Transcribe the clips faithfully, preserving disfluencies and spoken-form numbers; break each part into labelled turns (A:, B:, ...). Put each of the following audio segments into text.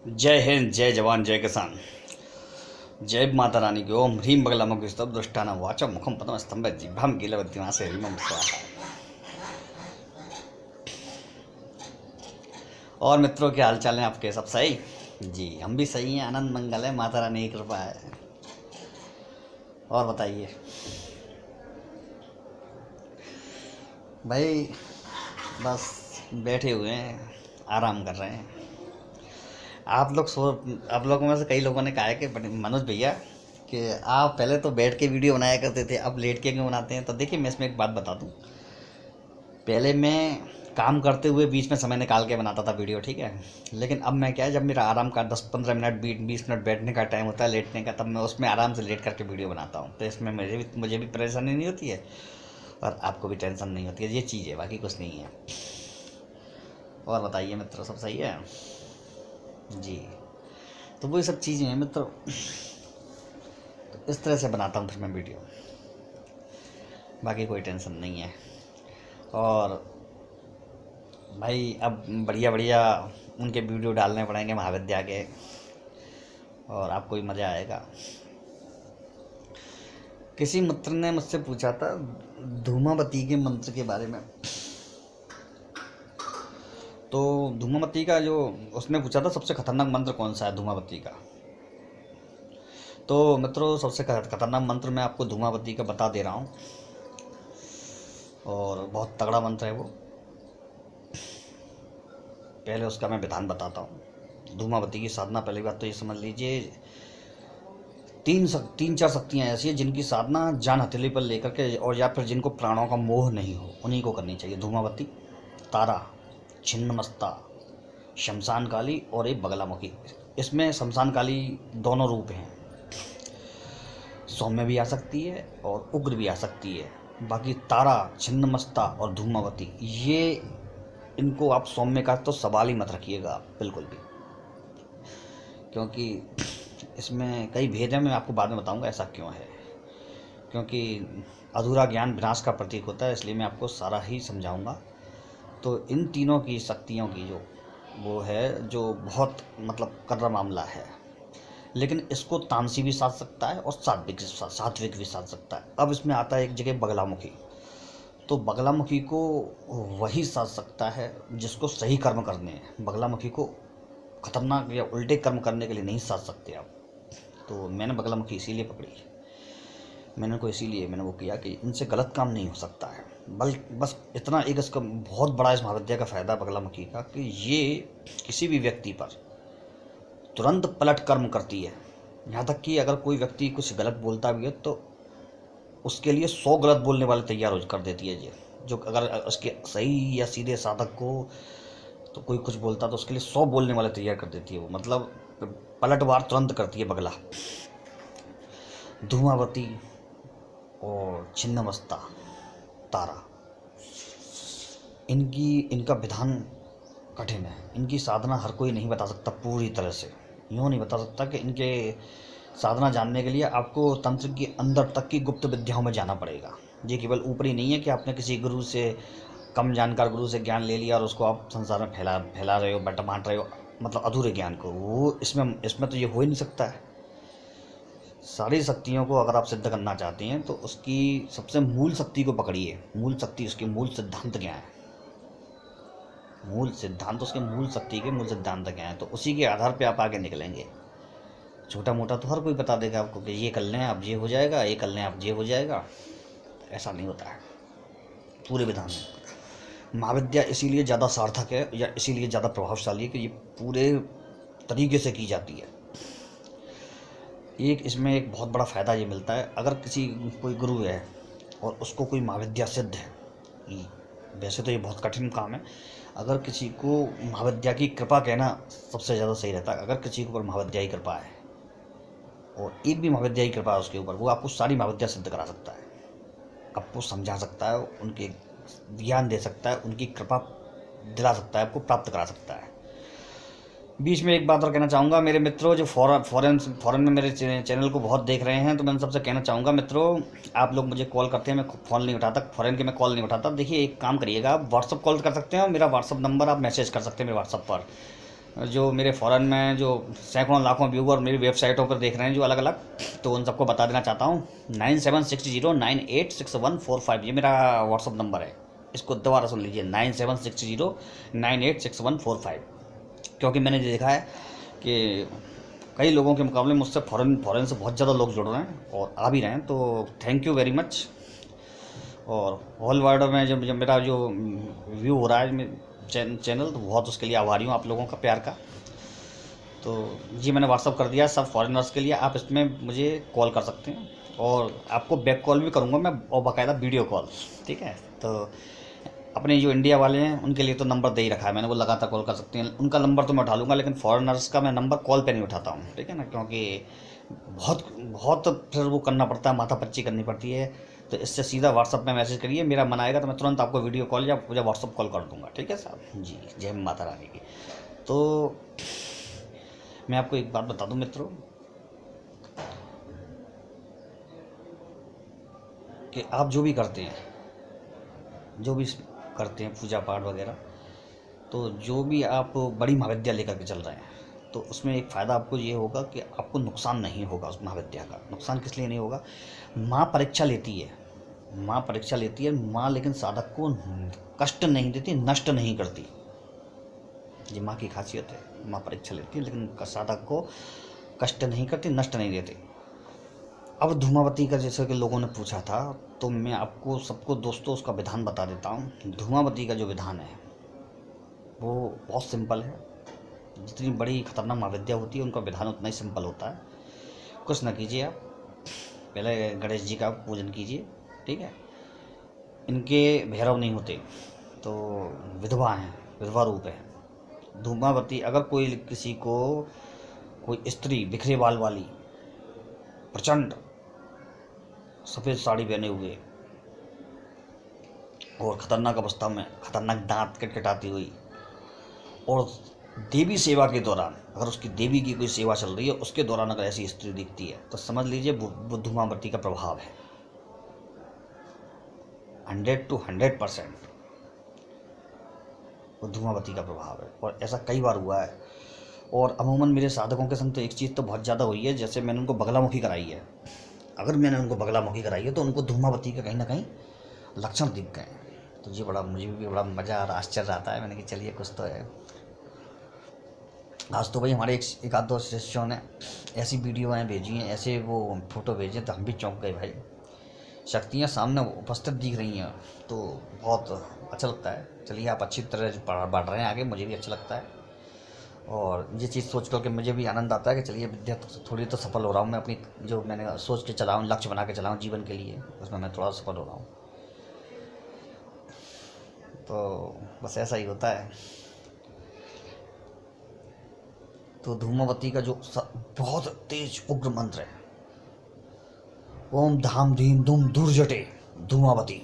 A: जय हिंद, जय जवान, जय किसान, जय माता रानी की। ओम ह्रीम बगलामुखी स्तंभ दुष्टाना वाचा मुखम पद्म स्तंभ जिह्वाम कीलवद्दिमासे ह्रीमं स्वाहा। और मित्रों, क्या हाल चाल है आपके? सब सही? जी, हम भी सही हैं। आनंद मंगल है, माता रानी की कृपा है। और बताइए भाई। बस बैठे हुए हैं, आराम कर रहे हैं। आप लोग सो आप लोगों में से कई लोगों ने कहा है कि बड़े- मनोज भैया कि आप पहले तो बैठ के वीडियो बनाया करते थे, अब लेट के क्यों बनाते हैं? तो देखिए, मैं इसमें एक बात बता दूं। पहले मैं काम करते हुए बीच में समय निकाल के बनाता था वीडियो, ठीक है। लेकिन अब मैं क्या है, जब मेरा आराम का दस पंद्रह मिनट बीस बीस मिनट बैठने का टाइम होता है, लेटने का, तब मैं उसमें आराम से लेट करके वीडियो बनाता हूँ। तो इसमें मुझे भी मुझे भी परेशानी नहीं होती है और आपको भी टेंशन नहीं होती है। ये चीज़ है, बाकी कुछ नहीं है। और बताइए मित्रों, सब सही है? जी, तो वही सब चीज़ें हैं मित्रों। तो इस तरह से बनाता हूँ फिर मैं वीडियो, बाकी कोई टेंशन नहीं है। और भाई अब बढ़िया बढ़िया उनके वीडियो डालने पड़ेंगे महाविद्या के, और आपको भी मज़ा आएगा। किसी मित्र ने मुझसे पूछा था धूमावती के मंत्र के बारे में। तो धूमावती का जो उसने पूछा था सबसे खतरनाक मंत्र कौन सा है धूमावती का। तो मित्रों, सबसे खतरनाक मंत्र मैं आपको धूमावती का बता दे रहा हूँ, और बहुत तगड़ा मंत्र है वो। पहले उसका मैं विधान बताता हूँ। धूमावती की साधना, पहली बात तो ये समझ लीजिए, तीन सक, तीन चार शक्तियाँ ऐसी हैं जिनकी साधना जान हथेली पर लेकर के, और या फिर जिनको प्राणों का मोह नहीं हो, उन्हीं को करनी चाहिए। धूमावती, तारा, छिन्नमस्ता, शमशान काली और एक बगलामुखी। इसमें शमशान काली दोनों रूप हैं, सौम्य भी आ सकती है और उग्र भी आ सकती है। बाकी तारा, छिन्नमस्ता और धूमावती, ये इनको आप सौम्य का तो सवाल ही मत रखिएगा बिल्कुल भी, क्योंकि इसमें कई भेद हैं। मैं आपको बाद में बताऊंगा ऐसा क्यों है, क्योंकि अधूरा ज्ञान विनाश का प्रतीक होता है, इसलिए मैं आपको सारा ही समझाऊंगा। तो इन तीनों की शक्तियों की जो वो है, जो बहुत मतलब कर्रा मामला है, लेकिन इसको तामसी भी साध सकता है और सात्विक सात्विक भी साध सकता है। अब इसमें आता है एक जगह बगलामुखी। तो बगलामुखी को वही साध सकता है जिसको सही कर्म करने हैं। बगलामुखी को खतरनाक या उल्टे कर्म करने के लिए नहीं साध सकते आप। तो मैंने बगलामुखी इसीलिए पकड़ी, मैंने उनको इसीलिए मैंने वो किया कि इनसे गलत काम नहीं हो सकता है। बल बस इतना एक इसका बहुत बड़ा इस महाविद्या का फ़ायदा बगलामुखी का, कि ये किसी भी व्यक्ति पर तुरंत पलट कर्म करती है। यहाँ तक कि अगर कोई व्यक्ति कुछ गलत बोलता भी है तो उसके लिए सौ गलत बोलने वाले तैयार हो कर देती है ये। जो अगर उसके सही या सीधे साधक को तो कोई कुछ बोलता तो उसके लिए सौ बोलने वाले तैयार कर देती है वो, मतलब पलटवार तुरंत करती है बगला। धूमावती और छिन्नमस्ता, तारा, इनकी इनका विधान कठिन है। इनकी साधना हर कोई नहीं बता सकता पूरी तरह से। यूँ नहीं बता सकता कि इनके साधना जानने के लिए आपको तंत्र के अंदर तक की गुप्त विद्याओं में जाना पड़ेगा। ये केवल ऊपरी नहीं है कि आपने किसी गुरु से, कम जानकार गुरु से ज्ञान ले लिया और उसको आप संसार में फैला फैला रहे हो, बट बांट रहे हो, मतलब अधूरे ज्ञान को। वो इसमें इसमें तो ये हो ही नहीं सकता है। सारी शक्तियों को अगर आप सिद्ध करना चाहते हैं तो उसकी सबसे मूल शक्ति को पकड़िए। मूल शक्ति, उसके मूल सिद्धांत क्या है, मूल सिद्धांत, उसके मूल शक्ति के मूल सिद्धांत क्या है, तो उसी के आधार पे आप आगे निकलेंगे। छोटा मोटा तो हर कोई बता देगा आपको कि ये कर लें आप ये हो जाएगा, ये कर लें आप ये हो जाएगा। ऐसा नहीं होता है पूरे विधान में। महाविद्या इसीलिए ज़्यादा सार्थक है या इसीलिए ज़्यादा प्रभावशाली है कि ये पूरे तरीके से की जाती है। एक इसमें एक बहुत बड़ा फ़ायदा ये मिलता है, अगर किसी कोई गुरु है और उसको कोई महाविद्या सिद्ध है, वैसे तो ये बहुत कठिन काम है, अगर किसी को महाविद्या की कृपा कहना सबसे ज़्यादा सही रहता है। अगर किसी के ऊपर महाविद्या की कृपा है और एक भी महाविद्या की कृपा है उसके ऊपर, वो आपको सारी महाविद्या सिद्ध करा सकता है, आपको समझा सकता है, उनके ज्ञान दे सकता है, उनकी कृपा दिला सकता है, आपको प्राप्त करा सकता है। बीच में एक बात और कहना चाहूँगा मेरे मित्रों, जो फॉरन फॉरेन फॉरेन में मेरे चैनल को बहुत देख रहे हैं, तो मैं सबसे कहना चाहूँगा मित्रों, आप लोग मुझे कॉल करते हैं, मैं फ़ोन नहीं उठाता, फॉरेन के मैं कॉल नहीं उठाता। देखिए, एक काम करिएगा, आप व्हाट्सअप कॉल कर सकते हैं और मेरा व्हाट्सअप नंबर आप मैसेज कर सकते हैं मेरे व्हाट्सअप पर। जो मेरे फॉरेन में जो सैकड़ों लाखों व्यूवर मेरी वेबसाइटों पर देख रहे हैं जो अलग अलग, तो उन सबको बता देना चाहता हूँ nine seven six zero nine eight six one four five ये मेरा व्हाट्सअप नंबर है। इसको दोबारा सुन लीजिए, nine seven six zero nine eight six one four five. क्योंकि मैंने देखा है कि कई लोगों के मुकाबले मुझसे फॉरेन फॉरेन से बहुत ज़्यादा लोग जुड़ रहे हैं और आ भी रहे हैं, तो थैंक यू वेरी मच। और ऑल वर्ल्ड में जब जब मेरा जो व्यू हो रहा है चैनल, तो बहुत उसके लिए आभारी हूँ आप लोगों का प्यार का। तो जी मैंने व्हाट्सअप कर दिया सब फॉरेनर्स के लिए, आप इसमें मुझे कॉल कर सकते हैं और आपको बैक कॉल भी करूँगा मैं, और बाकायदा वीडियो कॉल, ठीक है। तो अपने जो इंडिया वाले हैं उनके लिए तो नंबर दे ही रखा है मैंने, वो लगातार कॉल कर सकते हैं, उनका नंबर तो मैं उठा लूँगा, लेकिन फॉरेनर्स का मैं नंबर कॉल पे नहीं उठाता हूँ, ठीक है ना, क्योंकि बहुत बहुत फिर वो करना पड़ता है, माथा पच्ची करनी पड़ती है। तो इससे सीधा व्हाट्सअप में मैसेज करिए, मेरा मन आएगा तो मैं तुरंत आपको वीडियो कॉल या या व्हाट्सअप कॉल कर दूँगा, ठीक है साहब जी। जय माता रानी की। तो मैं आपको एक बात बता दूं मित्रों कि आप जो भी करते हैं, जो भी करते हैं पूजा पाठ वगैरह, तो जो भी आप बड़ी महाविद्या लेकर के चल रहे हैं, तो उसमें एक फ़ायदा आपको ये होगा कि आपको नुकसान नहीं होगा। उस महाविद्या का नुकसान किस लिए नहीं होगा? माँ परीक्षा लेती है, माँ परीक्षा लेती है माँ, लेकिन साधक को कष्ट नहीं देती, नष्ट नहीं करती। ये माँ की खासियत है, माँ परीक्षा लेती है लेकिन साधक को कष्ट नहीं करती, नष्ट नहीं देती। अब धूमावती का जैसे कि लोगों ने पूछा था, तो मैं आपको सबको दोस्तों उसका विधान बता देता हूँ। धूमावती का जो विधान है वो बहुत सिंपल है। जितनी बड़ी खतरनाक महाविद्या होती है उनका विधान उतना ही सिंपल होता है। कुछ ना कीजिए, आप पहले गणेश जी का पूजन कीजिए, ठीक है। इनके भैरव नहीं होते, तो विधवा हैं, विधवा रूप है धूमावती। अगर कोई किसी को कोई स्त्री बिखरे बाल वाली, प्रचंड सफ़ेद साड़ी पहने हुए और खतरनाक अवस्था में, खतरनाक दांत कटकटाती हुई, और देवी सेवा के दौरान, अगर उसकी देवी की कोई सेवा चल रही है उसके दौरान अगर ऐसी स्त्री दिखती है, तो समझ लीजिए वो धूमावती का प्रभाव है। हंड्रेड टू हंड्रेड परसेंट वो धूमावती का प्रभाव है, और ऐसा कई बार हुआ है। और अमूमन मेरे साधकों के संग तो एक चीज़ तो बहुत ज़्यादा हुई है, जैसे मैंने उनको बगलामुखी कराई है। अगर मैंने उनको बगलामुखी कराई है तो उनको धूमावती का कहीं ना कहीं लक्षण दिख गए। तो ये बड़ा, मुझे भी बड़ा मज़ा और आश्चर्य आता है। मैंने कि चलिए कुछ तो है। आज तो भाई हमारे एक एक आध दो शिष्यों ने ऐसी वीडियोएँ भेजी हैं, ऐसे वो फ़ोटो भेजे, तो हम भी चौंक गए भाई। शक्तियाँ सामने उपस्थित दिख रही हैं, तो बहुत अच्छा लगता है। चलिए आप अच्छी तरह बढ़ रहे हैं आगे, मुझे भी अच्छा लगता है। और ये चीज़ सोच कर के मुझे भी आनंद आता है कि चलिए विद्या तो थोड़ी तो सफल हो रहा हूँ मैं, अपनी जो मैंने सोच के चला हूँ, लक्ष्य बना के चला हूँ जीवन के लिए, उसमें मैं थोड़ा सफल हो रहा हूँ। तो बस ऐसा ही होता है। तो धूमावती का जो बहुत तेज उग्र मंत्र है, ओम धाम धीम धूम दूर जटे धूमावती,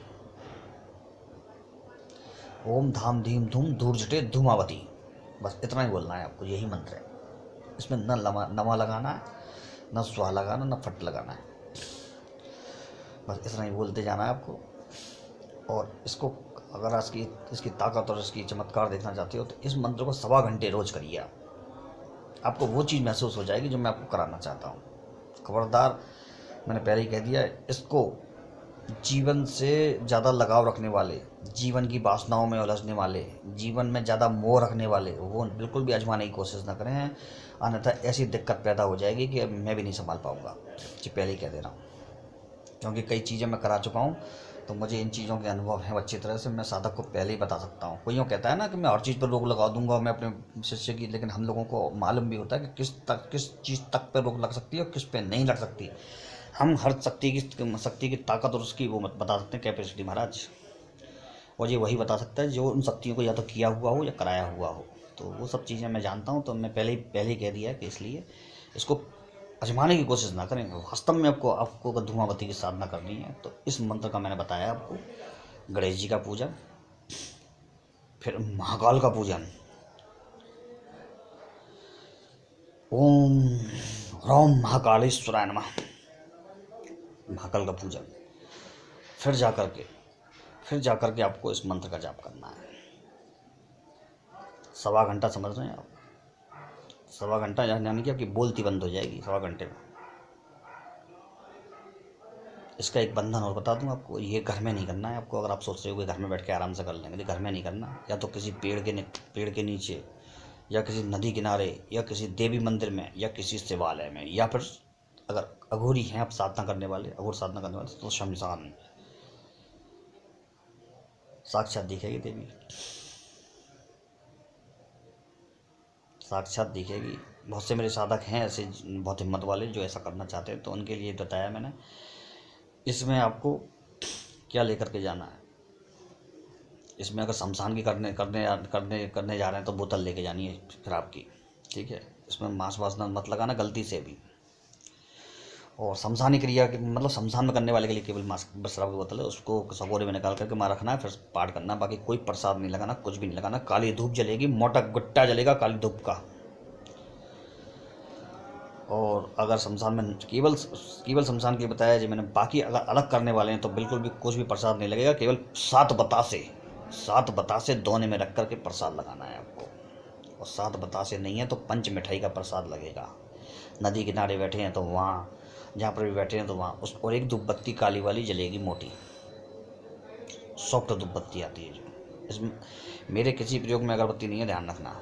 A: ओम धाम धीम धूम दूर जटे धूमावती, बस इतना ही बोलना है आपको, यही मंत्र है। इसमें न लमा नमा लगाना है, न स्वा लगाना, न फट लगाना है, बस इतना ही बोलते जाना है आपको। और इसको अगर इसकी इसकी ताकत और इसकी चमत्कार देखना चाहते हो तो इस मंत्र को सवा घंटे रोज करिए आप, आपको वो चीज़ महसूस हो जाएगी जो मैं आपको कराना चाहता हूँ। खबरदार, मैंने पहले ही कह दिया, इसको जीवन से ज़्यादा लगाव रखने वाले, जीवन की वासनाओं में उलझने वाले, जीवन में ज़्यादा मोह रखने वाले, वो बिल्कुल भी आजमाने की कोशिश ना करें, अन्यथा ऐसी दिक्कत पैदा हो जाएगी कि मैं भी नहीं संभाल पाऊँगा। जी पहले ही कह दे रहा हूँ, क्योंकि कई चीज़ें मैं करा चुका हूँ, तो मुझे इन चीज़ों के अनुभव हैं अच्छी तरह से। मैं साधक को पहले ही बता सकता हूँ। कोई यूँ कहता है ना कि मैं हर चीज़ पर रोक लगा दूंगा मैं अपने शिष्य की, लेकिन हम लोगों को मालूम भी होता है कि किस तक किस चीज़ तक पर रोक लग सकती है और किस पे नहीं लग सकती। हम हर शक्ति की शक्ति की ताकत और उसकी वो मत बता सकते हैं, कैपेसिटी महाराज, और ये वही बता सकता है जो उन शक्तियों को या तो किया हुआ हो या कराया हुआ हो। तो वो सब चीज़ें मैं जानता हूँ, तो मैं पहले ही पहले ही कह दिया कि इसलिए इसको आजमाने की कोशिश ना करें। वास्तव में आपको आपको अगर धूमावती की साधना करनी है तो इस मंत्र का मैंने बताया आपको, गणेश जी का पूजन, फिर महाकाल का पूजन, ओम राम महाकालेश्वराय नमः, महाकाल का पूजन, फिर जा कर के फिर जा कर के आपको इस मंत्र का जाप करना है। सवा घंटा समझ रहे हैं आप, सवा घंटा यानी कि आपकी बोलती बंद हो जाएगी सवा घंटे में। इसका एक बंधन और बता दूं आपको, ये घर में नहीं करना है आपको। अगर आप सोच रहे हो कि घर में बैठ के आराम से कर लेंगे, तो घर में नहीं करना। या तो किसी पेड़ के पेड़ के नीचे, या किसी नदी किनारे, या किसी देवी मंदिर में, या किसी शिवालय में, या फिर अगर अघोरी हैं आप साधना करने वाले, अघोर साधना करने वाले, तो शमशान में साक्षात दिखेगी देवी, साक्षात दिखेगी। बहुत से मेरे साधक हैं ऐसे, बहुत हिम्मत वाले, जो ऐसा करना चाहते हैं, तो उनके लिए बताया मैंने। इसमें आपको क्या लेकर के जाना है, इसमें अगर शमशान की करने करने करने करने जा रहे हैं तो बोतल लेके जानी है शराब की, ठीक है। इसमें मांस वासना मत लगाना गलती से भी। और शमशानी क्रिया के मतलब शमशान में करने वाले के लिए केवल मांस शराब की बोतल है, उसको सगोरे में निकाल करके मां रखना है, फिर पाठ करना। बाकी कोई प्रसाद नहीं लगाना, कुछ भी नहीं लगाना। काली धूप जलेगी, मोटा गुट्टा जलेगा काली धूप का। और अगर शमशान में केवल केवल शमशान की बताया जी मैंने, बाकी अगर अलग करने वाले हैं तो बिल्कुल भी कुछ भी प्रसाद नहीं लगेगा। केवल सात बतासे सात बतासे दोने में रख करके प्रसाद लगाना है आपको। और सात बतासे नहीं है तो पंच मिठाई का प्रसाद लगेगा। नदी किनारे बैठे हैं तो वहाँ, जहाँ पर भी बैठे हैं तो वहाँ उस, और एक धूप बत्ती काली वाली जलेगी, मोटी सॉफ्ट धूप बत्ती आती है जो। इसमें मेरे किसी प्रयोग में अगरबत्ती नहीं है, ध्यान रखना।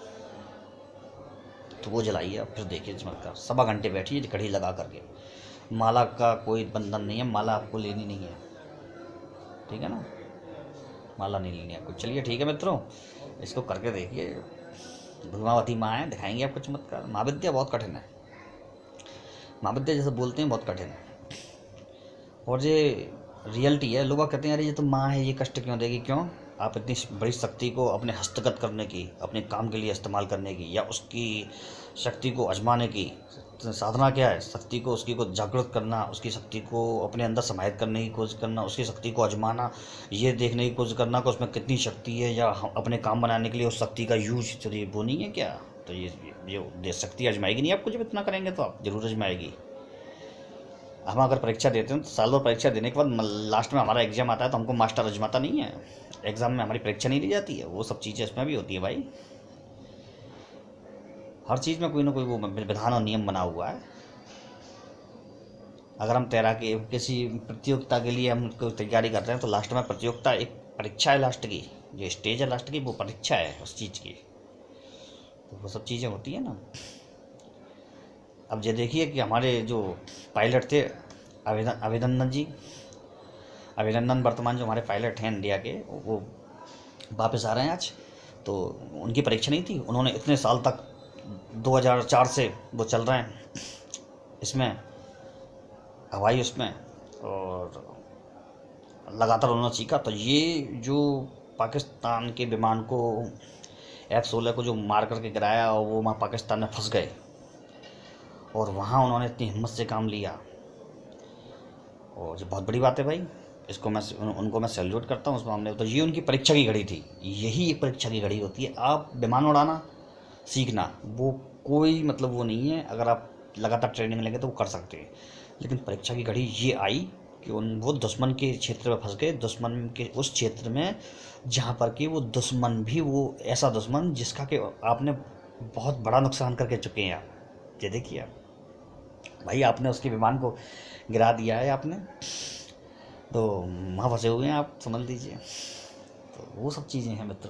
A: तो वो जलाइए आप, फिर देखिए चमत्कार। सवा घंटे बैठिए कड़ी लगा करके। माला का कोई बंधन नहीं है, माला आपको लेनी नहीं है, ठीक है ना, माला नहीं लेनी आपको। चलिए ठीक है मित्रों, इसको करके देखिए। भीमावती माँ है, दिखाएंगे आपको चमत्कार। माँ विद्या बहुत कठिन है, माँ विद्या जैसे बोलते हैं बहुत कठिन है, और ये रियलिटी है। लोग कहते हैं अरे ये तो माँ है, ये कष्ट क्यों देगी। क्यों? आप इतनी बड़ी शक्ति को अपने हस्तगत करने की, अपने काम के लिए इस्तेमाल करने की, या उसकी शक्ति को आजमाने की साधना क्या है? शक्ति को, उसकी को जागृत करना, उसकी शक्ति को अपने अंदर समाहित करने की कोशिश करना, उसकी शक्ति को आजमाना, ये देखने की कोशिश करना कि उसमें कितनी शक्ति है, या अपने काम बनाने के लिए उस शक्ति का यूज, चलिए वो नहीं है क्या? तो ये ये शक्ति आजमाएगी नहीं आपको। जब इतना करेंगे तो आप जरूर आजमाएगी। हम अगर परीक्षा देते हैं तो साल भर परीक्षा देने के बाद लास्ट में हमारा एग्जाम आता है तो हमको मास्टर आजमाता नहीं है। एग्जाम में हमारी परीक्षा नहीं ली जाती है। वो सब चीज़ें इसमें भी होती है भाई। हर चीज़ में कोई ना कोई वो विधान और नियम बना हुआ है। अगर हम तैराकी किसी प्रतियोगिता के लिए हम तैयारी कर रहे हैं तो लास्ट में प्रतियोगिता एक परीक्षा है, लास्ट की जो स्टेज है लास्ट की वो परीक्षा है उस चीज़ की। तो वो सब चीज़ें होती है ना। अब ये देखिए कि हमारे जो पायलट थे अभिनंदन जी, अभिनंदन वर्तमान जो हमारे पायलट हैं इंडिया के, वो वापस आ रहे हैं आज। तो उनकी परीक्षा नहीं थी, उन्होंने इतने साल तक दो हज़ार चार से वो चल रहे हैं इसमें हवाई उसमें, और लगातार उन्होंने सीखा। तो ये जो पाकिस्तान के विमान को एफ सोलह को जो मार करके गिराया और वो वहाँ पाकिस्तान में फंस गए, और वहाँ उन्होंने इतनी हिम्मत से काम लिया, और ये बहुत बड़ी बात है भाई। इसको मैं उन, उनको मैं सैल्यूट करता हूँ उस मामले में। तो ये उनकी परीक्षा की घड़ी थी। यही एक परीक्षा की घड़ी होती है। आप विमान उड़ाना सीखना, वो कोई मतलब वो नहीं है। अगर आप लगातार ट्रेनिंग लेंगे तो वो कर सकते हैं, लेकिन परीक्षा की घड़ी ये आई कि उन वो दुश्मन के क्षेत्र में फंस गए, दुश्मन के उस क्षेत्र में जहाँ पर कि वो दुश्मन भी वो ऐसा दुश्मन जिसका कि आपने बहुत बड़ा नुकसान करके चुके हैं आप। ये देखिए आप भाई, आपने उसके विमान को गिरा दिया है आपने, तो वहाँ फंसे हुए हैं आप, समझ लीजिए। तो वो सब चीज़ें हैं मित्रों।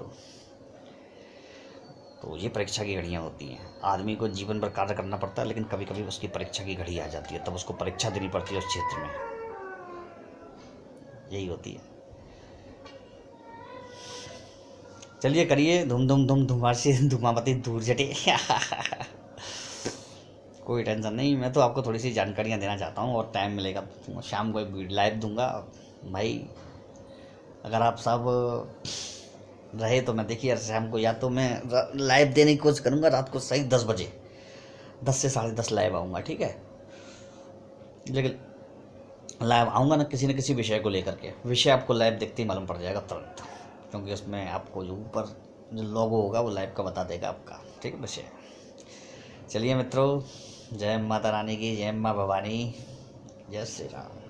A: तो ये परीक्षा की घड़ियाँ होती हैं। आदमी को जीवन भर कार्य करना पड़ता है, लेकिन कभी कभी उसकी परीक्षा की घड़ी आ जाती है, तब उसको परीक्षा देनी पड़ती है उस क्षेत्र में। यही होती है। चलिए करिए धूम धूम धूम धुमाशी धुमावती दूर जटे कोई टेंशन नहीं। मैं तो आपको थोड़ी सी जानकारियाँ देना चाहता हूँ, और टाइम मिलेगा तो शाम को एक लाइव दूंगा भाई। अगर आप सब रहे तो मैं देखिए शाम को, या तो मैं लाइव देने की कोशिश करूँगा रात को सही दस बजे, दस से साढ़े दस लाइव आऊँगा, ठीक है। लेकिन लाइव आऊँगा ना किसी न किसी विषय को लेकर के। विषय आपको लाइव देखते ही मालूम पड़ जाएगा तुरंत, क्योंकि उसमें आपको जो ऊपर जो लोगो होगा वो लाइव का बता देगा आपका, ठीक है विषय। चलिए मित्रों, जय माता रानी की, जय माँ भवानी, जय श्री राम।